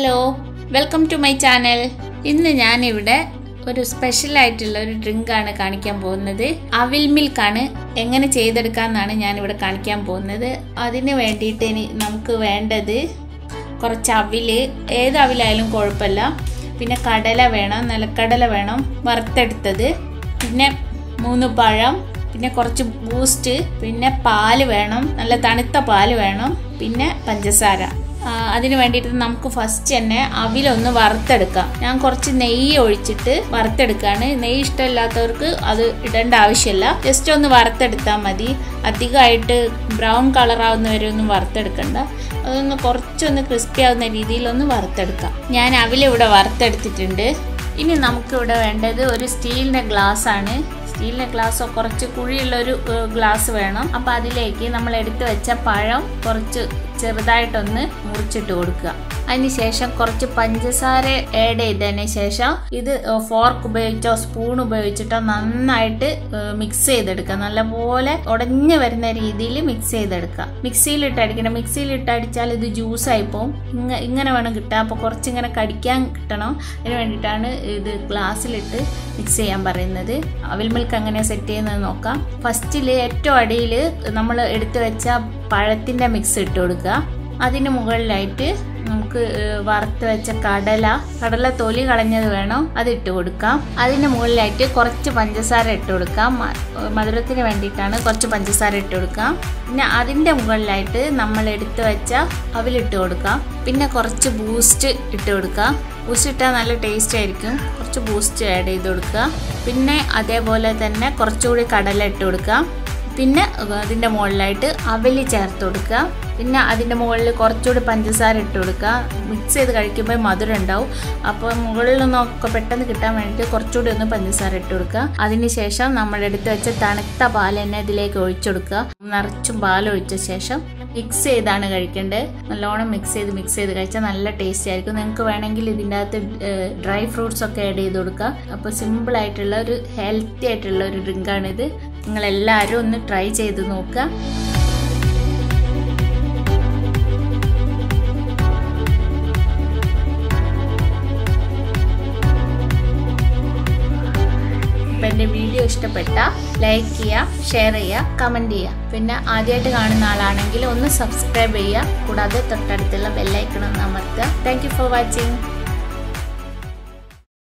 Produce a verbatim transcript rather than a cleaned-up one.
Hello, welcome to my channel. ഇന്ന് ഞാനിവിടെ ഒരു സ്പെഷ്യൽ ആയിട്ടുള്ള ഒരു ഡ്രിങ്ക് ആണ് കാണിക്കാൻ പോകുന്നത്. അവിൽ മിൽക്കാണ്. എങ്ങനെ ചെയ്തെടുക്കാമെന്നാണ് ഞാനിവിടെ കാണിക്കാൻ പോകുന്നത്. അതിന് വേണ്ടിയിട്ട് ഇനി നമുക്ക് വേണ്ടത് കുറച്ച് അവില്, ഏത് അവിലായാലും കുഴപ്പമില്ല. പിന്നെ കടല വേണം, നിലക്കടല വേണം വറുത്തെടുത്തത്. പിന്നെ മൂന്ന് പഴം, പിന്നെ കുറച്ച് ബൂസ്റ്റ്, പിന്നെ പാല് വേണം, നല്ല തണുത്ത പാല് വേണം, പിന്നെ പഞ്ചസാര. അതിന് വേണ്ടിയിട്ട് നമുക്ക് ഫസ്റ്റ് തന്നെ അവിലൊന്ന് വറുത്തെടുക്കാം. ഞാൻ കുറച്ച് നെയ്യ് ഒഴിച്ചിട്ട് വറുത്തെടുക്കുകയാണ്. നെയ്യ് ഇഷ്ടമില്ലാത്തവർക്ക് അത് ഇടേണ്ട ആവശ്യമില്ല. ജസ്റ്റ് ഒന്ന് വറുത്തെടുത്താൽ മതി. അധികമായിട്ട് ബ്രൗൺ കളറാവുന്ന വരെ ഒന്നും വറുത്തെടുക്കണ്ട. അതൊന്ന് കുറച്ചൊന്ന് ക്രിസ്പി ആവുന്ന രീതിയിലൊന്ന് വറുത്തെടുക്കാം. ഞാൻ അവിലിവിടെ വറുത്തെടുത്തിട്ടുണ്ട്. ഇനി നമുക്കിവിടെ വേണ്ടത് ഒരു സ്റ്റീലിൻ്റെ ഗ്ലാസ് ആണ്. സ്റ്റീലിൻ്റെ ഗ്ലാസ്സോ കുറച്ച് കുഴിയുള്ളൊരു ഗ്ലാസ് വേണം. അപ്പോൾ അതിലേക്ക് നമ്മൾ എടുത്തു വെച്ച പഴം കുറച്ച് ചെറുതായിട്ടൊന്ന് മുറിച്ചിട്ട് കൊടുക്കുക. അതിനുശേഷം കുറച്ച് പഞ്ചസാര ആഡ് ചെയ്തതിന് ശേഷം ഇത് ഫോർക്ക് ഉപയോഗിച്ചോ സ്പൂൺ ഉപയോഗിച്ചിട്ടോ നന്നായിട്ട് മിക്സ് ചെയ്തെടുക്കുക. നല്ലപോലെ ഉടഞ്ഞു വരുന്ന രീതിയിൽ മിക്സ് ചെയ്തെടുക്കുക. മിക്സിയിലിട്ട് അടിക്കണം. മിക്സിയിലിട്ട് അടിച്ചാൽ ഇത് ജ്യൂസായി പോകും. ഇങ്ങ ഇങ്ങനെ വേണം കിട്ടാൻ. അപ്പോൾ കുറച്ചിങ്ങനെ കടിക്കാൻ കിട്ടണം. അതിന് വേണ്ടിയിട്ടാണ് ഇത് ഗ്ലാസ്സിലിട്ട് മിക്സ് ചെയ്യാൻ പറയുന്നത്. അവിൽ മിൽക്ക് എങ്ങനെ സെറ്റ് ചെയ്യുന്നത് നോക്കാം. ഫസ്റ്റിൽ ഏറ്റവും അടിയിൽ നമ്മൾ എടുത്തു വെച്ച പഴത്തിൻ്റെ മിക്സ് ഇട്ട് കൊടുക്കുക. അതിന് മുകളിലായിട്ട് നമുക്ക് വറുത്ത് വെച്ച കടല കടല തൊലി കളഞ്ഞത് വേണം, അത് ഇട്ട് കൊടുക്കാം. അതിന് മുകളിലായിട്ട് കുറച്ച് പഞ്ചസാര ഇട്ട് കൊടുക്കാം. മധുരത്തിന് വേണ്ടിയിട്ടാണ് കുറച്ച് പഞ്ചസാര ഇട്ട് കൊടുക്കാം. പിന്നെ അതിൻ്റെ മുകളിലായിട്ട് നമ്മൾ എടുത്തു വെച്ച അവിലിട്ട് കൊടുക്കാം. പിന്നെ കുറച്ച് ബൂസ്റ്റ് ഇട്ട് കൊടുക്കാം. ബൂസ്റ്റ് ഇട്ടാൽ നല്ല ടേസ്റ്റ് ആയിരിക്കും. കുറച്ച് ബൂസ്റ്റ് ആഡ് ചെയ്ത് കൊടുക്കുക. പിന്നെ അതേപോലെ തന്നെ കുറച്ചുകൂടി കടല ഇട്ട് കൊടുക്കാം. പിന്നെ അതിൻ്റെ മുകളിലായിട്ട് അവല് ചേർത്ത് കൊടുക്കുക. പിന്നെ അതിൻ്റെ മുകളിൽ കുറച്ചുകൂടി പഞ്ചസാര ഇട്ട് കൊടുക്കുക. മിക്സ് ചെയ്ത് കഴിക്കുമ്പോൾ മധുരം ഉണ്ടാവും. അപ്പോൾ മുകളിൽ നിന്നൊക്കെ പെട്ടെന്ന് കിട്ടാൻ വേണ്ടിയിട്ട് കുറച്ചുകൂടി ഒന്ന് പഞ്ചസാര ഇട്ട് കൊടുക്കുക. അതിനുശേഷം നമ്മൾ എടുത്ത് വെച്ച തണുത്ത പാൽ തന്നെ ഇതിലേക്ക് ഒഴിച്ചു കൊടുക്കുക. നിറച്ചും പാൽ ഒഴിച്ച ശേഷം മിക്സ് ചെയ്താണ് കഴിക്കേണ്ടത്. നല്ലോണം മിക്സ് ചെയ്ത് മിക്സ് ചെയ്ത് കഴിച്ചാൽ നല്ല ടേസ്റ്റി ആയിരിക്കും. നിങ്ങൾക്ക് വേണമെങ്കിൽ ഇതിൻ്റെ അകത്ത് ഡ്രൈ ഫ്രൂട്ട്സ് ഒക്കെ ആഡ് ചെയ്ത് കൊടുക്കുക. അപ്പോൾ സിമ്പിളായിട്ടുള്ള ഒരു ഹെൽത്തി ആയിട്ടുള്ള ഒരു ഡ്രിങ്കാണിത്. നിങ്ങളെല്ലാവരും ഒന്ന് ട്രൈ ചെയ്ത് നോക്കുക. അപ്പം എൻ്റെ വീഡിയോ ഇഷ്ടപ്പെട്ടാൽ ലൈക്ക് ചെയ്യുക, ഷെയർ ചെയ്യുക, കമൻറ്റ് ചെയ്യുക. പിന്നെ ആദ്യമായിട്ട് കാണുന്ന ആളാണെങ്കിൽ ഒന്ന് സബ്സ്ക്രൈബ് ചെയ്യുക. കൂടാതെ തൊട്ടടുത്തുള്ള ബെല്ലൈക്കൺ ഒന്ന് അമർത്തുക. Thank you for watching.